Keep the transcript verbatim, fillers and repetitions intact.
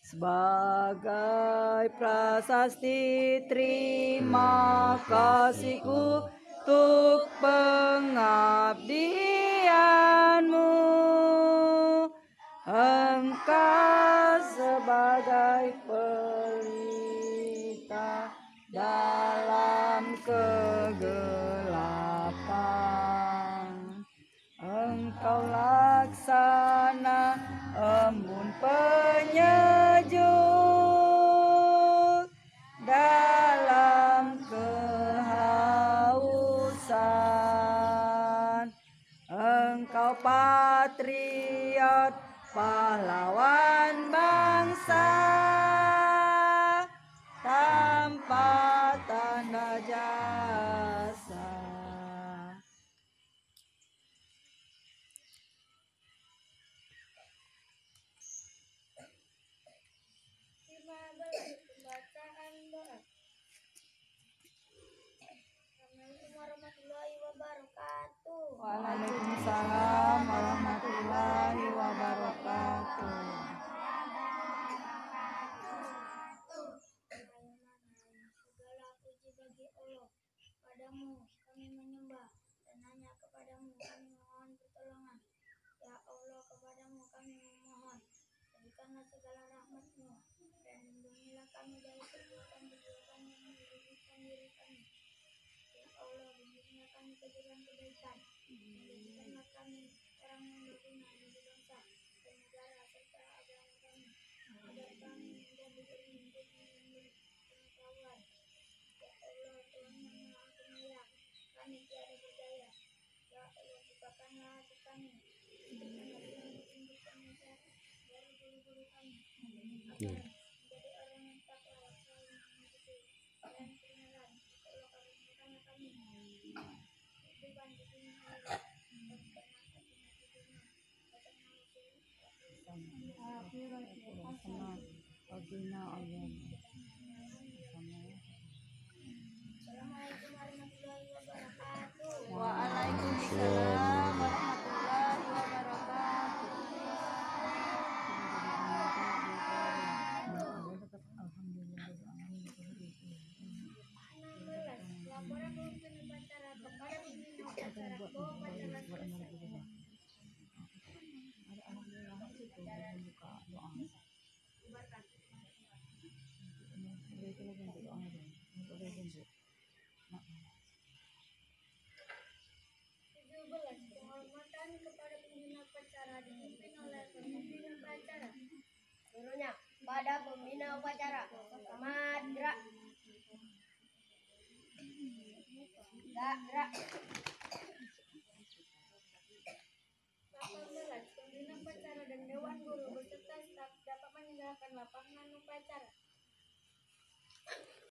Sebagai prasasti terima kasihku untuk pengabdianmu. Engkau sebagai pelita dalam kegelapan. Engkau laksana embun penyejuk dalam kehausan. Engkau patriot, pahlawan bangsa, tanpa tanda jasa. Pembacaan doa. Assalamualaikum warahmatullahi wabarakatuh. Waalaikumsalam warahmatullahi wabarakatuh. Segala puji bagi Allah, padamu kami menyembah dan hanya kepadamu kami mohon pertolongan. Ya Allah, kepadamu kami memohon, berikanlah segala rahmat-Mu dan lindungilah kami dari perbuatan-perbuatan yang merugikan diri kami. Ya Allah, bimbinglah kami ke jalan kebaikan, menjadikanlah kami orang yang berguna bagi bangsa dan negara serta agama kami, agar kami menjadi pemimpin yang berpengetahuan. Ya Allah, Tuhan yang Maha Penyayang, kami tiada berdaya. Ya Allah, bukakanlah hati kami, berikanlah jalan petunjuk nasihat dari guru-guru kami, agar menjadi orang yang takwa, selalu mengikuti jalan kebenaran. Ya Allah, karuniakanlah kami kehidupan di dunia akhirat. Rabbana atina fid dunya hasanah wa fil akhirati hasanah wa qina adzabannar. Assalamualaikum warahmatullahi wabarakatuh. Waalaikumsalam warahmatullahi wabarakatuh. enam belas. Laporan pemimpin upacara kepada pemimpin upacara bahwa upacara selesai. tujuh belas. Penghormatan kepada pembina upacara dipimpin oleh pemimpin upacara. Gurunya pada pembina upacara Samadra Dra. delapan belas. Pembina upacara dan dewan guru beserta staf dapat meninggalkan lapangan upacara.